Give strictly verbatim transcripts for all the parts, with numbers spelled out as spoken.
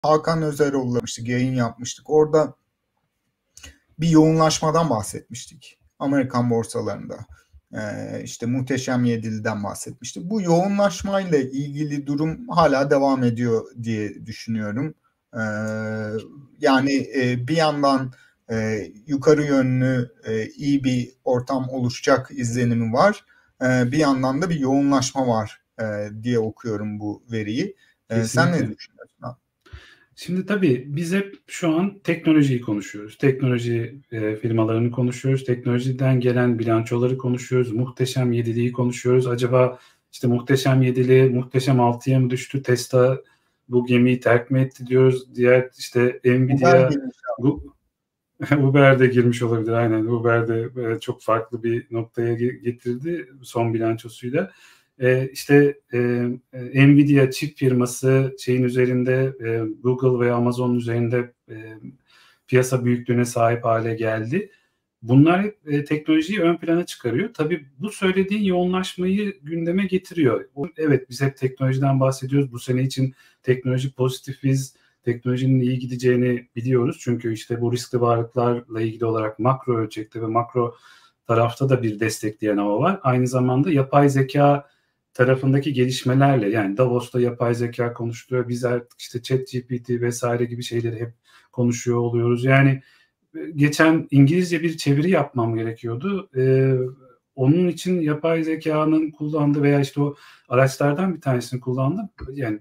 Hakan Özeroğlu'yla yayın yapmıştık. Orada bir yoğunlaşmadan bahsetmiştik. Amerikan borsalarında. Ee, işte Muhteşem Yedili'den bahsetmiştik. Bu yoğunlaşmayla ilgili durum hala devam ediyor diye düşünüyorum. Ee, yani e, bir yandan e, yukarı yönlü e, iyi bir ortam oluşacak izlenimi var. E, bir yandan da bir yoğunlaşma var e, diye okuyorum bu veriyi. E, sen ne düşünüyorsun? Şimdi tabii biz hep şu an teknolojiyi konuşuyoruz. Teknoloji e, firmalarını konuşuyoruz. Teknolojiden gelen bilançoları konuşuyoruz. Muhteşem Yedili'yi konuşuyoruz. Acaba işte Muhteşem Yedili, Muhteşem Altı'ya mı düştü? Tesla bu gemiyi terk mi etti diyoruz. Diğer işte Nvidia, Uber de girmiş olabilir. Aynen, Uber de e, çok farklı bir noktaya getirdi son bilançosuyla. Ee, işte e, Nvidia çip firması şeyin üzerinde e, Google ve Amazon üzerinde e, piyasa büyüklüğüne sahip hale geldi. Bunlar hep e, teknolojiyi ön plana çıkarıyor. Tabii bu söylediğin yoğunlaşmayı gündeme getiriyor. Evet, biz hep teknolojiden bahsediyoruz. Bu sene için teknoloji pozitifiz. Teknolojinin iyi gideceğini biliyoruz. Çünkü işte bu riskli varlıklarla ilgili olarak makro ölçekte ve makro tarafta da bir destekleyen hava var. Aynı zamanda yapay zeka tarafındaki gelişmelerle, yani Davos'ta yapay zeka konuşuluyor. Biz artık işte ChatGPT vesaire gibi şeyleri hep konuşuyor oluyoruz. Yani geçen İngilizce bir çeviri yapmam gerekiyordu. Ee, onun için yapay zekanın kullandığı veya işte o araçlardan bir tanesini kullandım. Yani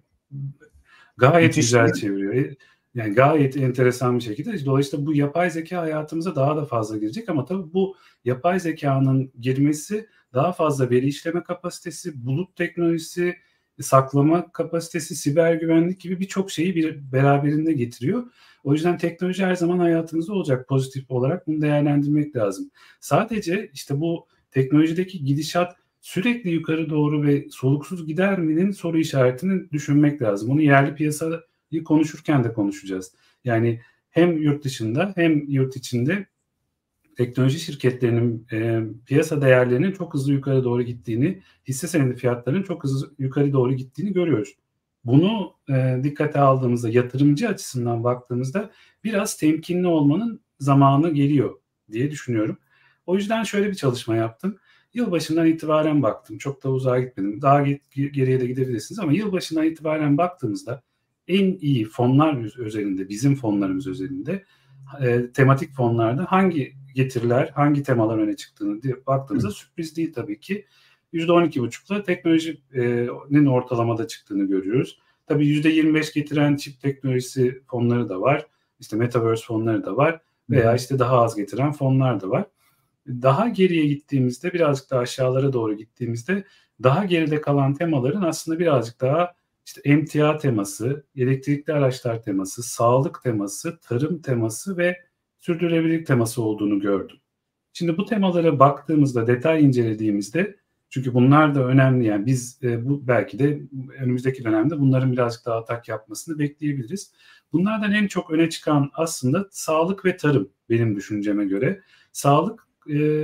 gayet Müthiş güzel çeviriyor. Yani gayet enteresan bir şekilde. Dolayısıyla bu yapay zeka hayatımıza daha da fazla girecek ama tabii bu yapay zekanın girmesi daha fazla veri işleme kapasitesi, bulut teknolojisi, saklama kapasitesi, siber güvenlik gibi birçok şeyi bir beraberinde getiriyor. O yüzden teknoloji her zaman hayatımızda olacak pozitif olarak, bunu değerlendirmek lazım. Sadece işte bu teknolojideki gidişat sürekli yukarı doğru ve soluksuz gider mi'nin soru işaretini düşünmek lazım. Onu yerli piyasayı konuşurken de konuşacağız. Yani hem yurt dışında hem yurt içinde teknoloji şirketlerinin e, piyasa değerlerinin çok hızlı yukarı doğru gittiğini, hisse senedi fiyatlarının çok hızlı yukarı doğru gittiğini görüyoruz. Bunu e, dikkate aldığımızda, yatırımcı açısından baktığımızda biraz temkinli olmanın zamanı geliyor diye düşünüyorum. O yüzden şöyle bir çalışma yaptım. Yılbaşından itibaren baktım. Çok da uzağa gitmedim. Daha geriye de gidebilirsiniz ama yılbaşından itibaren baktığımızda en iyi fonlar üzerinde, bizim fonlarımız üzerinde, e, tematik fonlarda hangi getiriler, hangi temalar öne çıktığını diye baktığımızda Hı. sürpriz değil tabii ki. yüzde on iki buçukla teknolojinin ortalamada çıktığını görüyoruz. Tabii yüzde yirmi beş getiren çip teknolojisi fonları da var. İşte Metaverse fonları da var. Veya işte daha az getiren fonlar da var. Daha geriye gittiğimizde, birazcık daha aşağılara doğru gittiğimizde daha geride kalan temaların aslında birazcık daha işte emtia teması, elektrikli araçlar teması, sağlık teması, tarım teması ve sürdürülebilirlik teması olduğunu gördüm. Şimdi bu temalara baktığımızda, detay incelediğimizde, çünkü bunlar da önemli, yani biz e, bu belki de önümüzdeki dönemde bunların birazcık daha atak yapmasını bekleyebiliriz. Bunlardan en çok öne çıkan aslında sağlık ve tarım benim düşünceme göre. Sağlık e,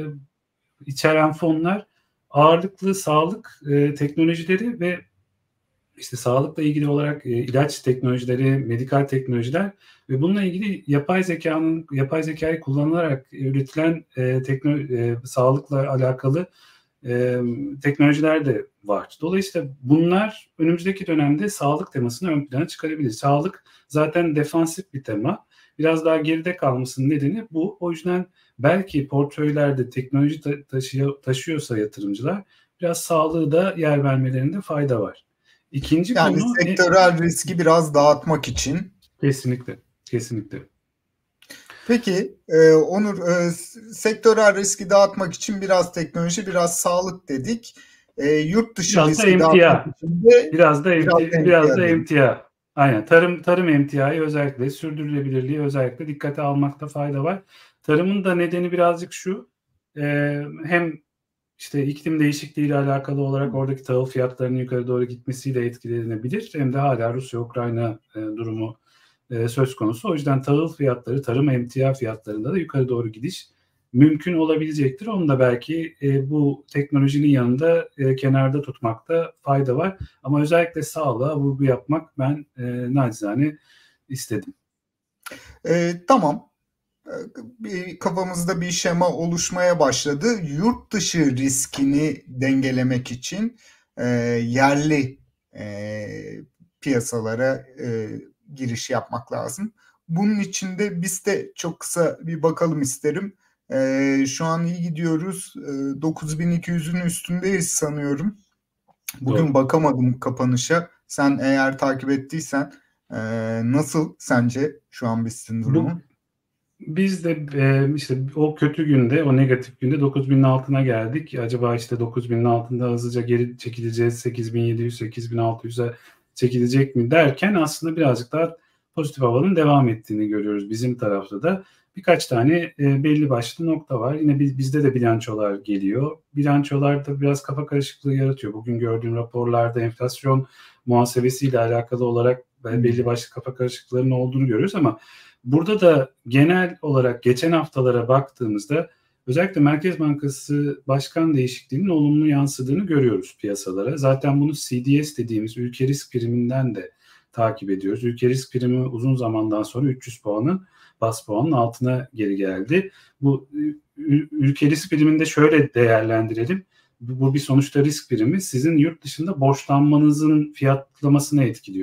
içeren fonlar ağırlıklı sağlık e, teknolojileri ve işte sağlıkla ilgili olarak e, ilaç teknolojileri, medikal teknolojiler ve bununla ilgili yapay zekanın yapay zekayı kullanılarak üretilen e, teknoloji, e, sağlıkla alakalı e, teknolojiler de var. Dolayısıyla bunlar önümüzdeki dönemde sağlık temasını ön plana çıkarabilir. Sağlık zaten defansif bir tema. Biraz daha geride kalmasının nedeni bu. O yüzden belki portföylerde teknoloji ta- taşıyor, taşıyorsa yatırımcılar biraz sağlığı da yer vermelerinde fayda var. İkinci yani konu sektörel e, riski biraz dağıtmak için. Kesinlikle, kesinlikle. Peki e, Onur, e, sektörel riski dağıtmak için biraz teknoloji, biraz sağlık dedik. E, yurt dışı biraz riski da dağıtmak için de biraz da biraz, emtia, biraz da emtia. Aynen, tarım tarım emtiayı özellikle, sürdürülebilirliği özellikle dikkate almakta fayda var. Tarımın da nedeni birazcık şu, e, hem işte iklim değişikliği ile alakalı olarak oradaki tahıl fiyatlarının yukarı doğru gitmesiyle etkilenebilir. Hem de hala Rusya-Ukrayna e, durumu e, söz konusu. O yüzden tahıl fiyatları, tarım emtia fiyatlarında da yukarı doğru gidiş mümkün olabilecektir. Onu da belki e, bu teknolojinin yanında e, kenarda tutmakta fayda var. Ama özellikle sağlığa vurgu yapmak, ben e, nacizane istedim. E, tamam. Bir kafamızda bir şema oluşmaya başladı. Yurt dışı riskini dengelemek için e, yerli e, piyasalara e, giriş yapmak lazım. Bunun için de biz de çok kısa bir bakalım isterim. E, şu an iyi gidiyoruz. E, dokuz bin iki yüzün üstündeyiz sanıyorum. Bugün Doğru. bakamadım kapanışa. Sen eğer takip ettiysen e, nasıl sence şu an BIST'in durumu? Bu, biz de e, işte o kötü günde, o negatif günde dokuz binin altına geldik. Acaba işte dokuz binin altında hızlıca geri çekileceğiz, sekiz bin yedi yüz sekiz bin altı yüze çekilecek mi derken aslında birazcık daha pozitif havanın devam ettiğini görüyoruz bizim tarafta da. Birkaç tane e, belli başlı nokta var. Yine biz, bizde de bilançolar geliyor. Bilançolar da biraz kafa karışıklığı yaratıyor. Bugün gördüğüm raporlarda enflasyon muhasebesiyle alakalı olarak belli başlı kafa karışıklıklarının olduğunu görüyoruz ama burada da genel olarak geçen haftalara baktığımızda özellikle Merkez Bankası başkan değişikliğinin olumlu yansıdığını görüyoruz piyasalara. Zaten bunu C D S dediğimiz ülke risk priminden de takip ediyoruz. Ülke risk primi uzun zamandan sonra üç yüz puanın bas puanın altına geri geldi. Bu ülke risk priminde şöyle değerlendirelim. Bu bir sonuçta risk primi sizin yurt dışında borçlanmanızın fiyatlamasına etkiliyor.